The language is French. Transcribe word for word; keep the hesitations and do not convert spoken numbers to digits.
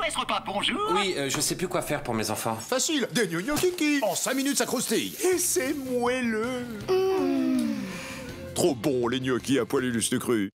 ferait ce repas? Bonjour. Oui, euh, je sais plus quoi faire pour mes enfants. Facile, des gnocchis kiki. En cinq minutes, ça croustille. Et c'est moelleux. Mmh. Trop bon, les gnocchis à poil illustre cru.